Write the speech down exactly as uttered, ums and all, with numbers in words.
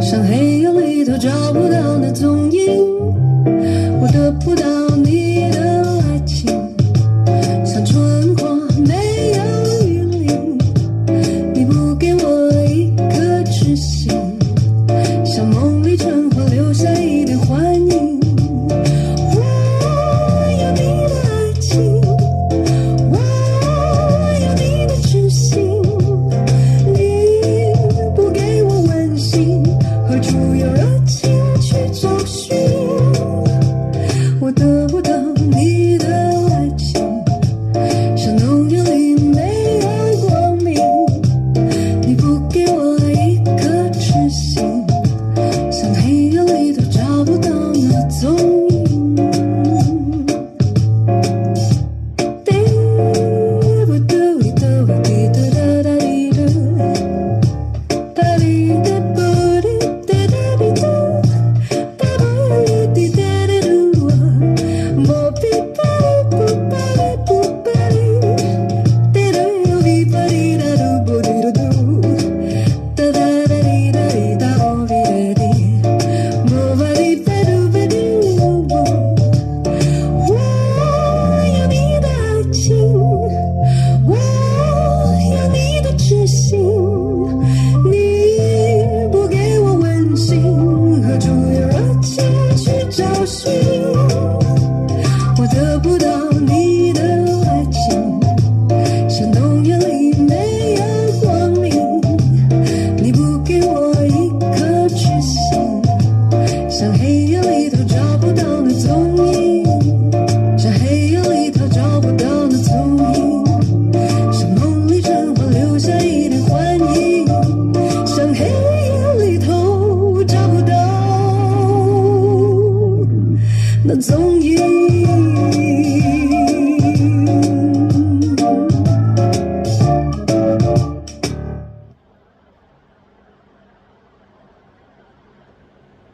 像黑夜里头找不到的踪影，我得不到你的爱情，像春花没有雨淋，你不给我一颗痴心，像梦里春花留下一点幻影。我要你的爱情，我要你的痴心，你不给我温馨，何处有热情去找寻？我得不到你的爱情，像浓烟里没有光明，你不给我一颗痴心，像黑夜里都找不到那踪影。你不给我温馨，何处有热情去找寻？